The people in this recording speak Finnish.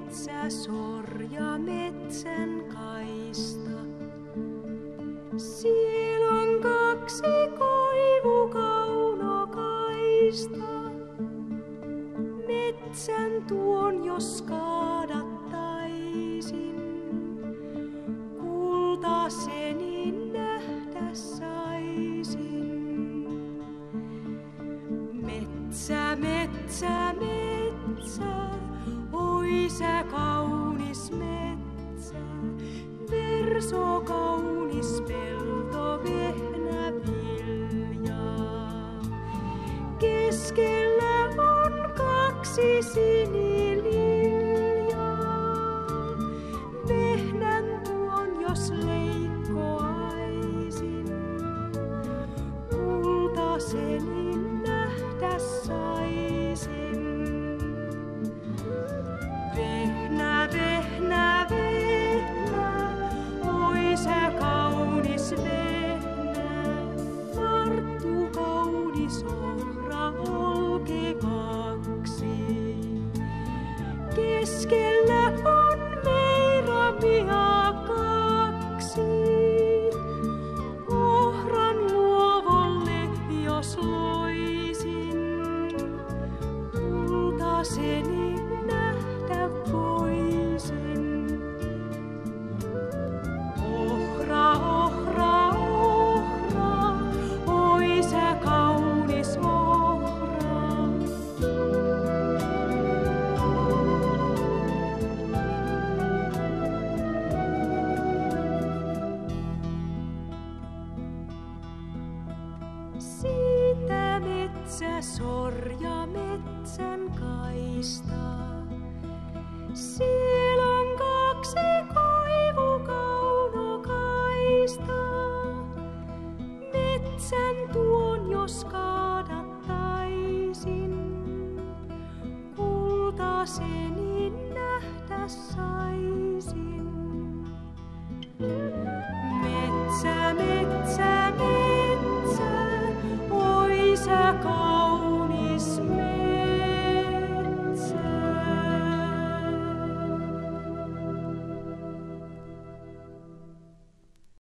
metsä sorja metsän kaista. Siellä on 2 koivukaunokaista. Metsän tuon jos kaadattaisin, kultaseni nähdä saisin. Metsä, metsä, metsä, oi sä kaunis metsä, verso kaunis pelto vehnä viljaa. Keskellä on 2 sinililjaa, vehnän tuon jos leikkoaisin, kultaseni nähdä saisin. Vehnä, vehnä, vehnä, oi sä kaunis vehnä, varttu kaunis ohra olke 2. Keskellä on meiramia 2, ohran luovolle jos loisin, kultaseni nähdä voisin. Ohra, ohra, ohra, oi sä kaunis ohra. Siitä metsä sorja metsän kaista. Siellä on 2 koivukaunokaista. Metsän tuon jos kaadattaisin, kultaseni nähdä saisin.